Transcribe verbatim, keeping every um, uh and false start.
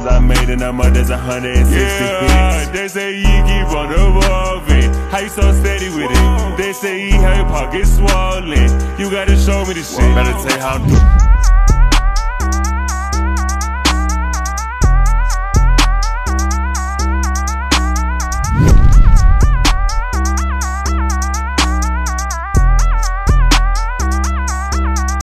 I made in a month, that's a hundred and sixty yeah, hits. They say you keep on evolving. How you so steady with it? They say you have your pockets swollen. You gotta show me the shit. Better tell you how I'm doing.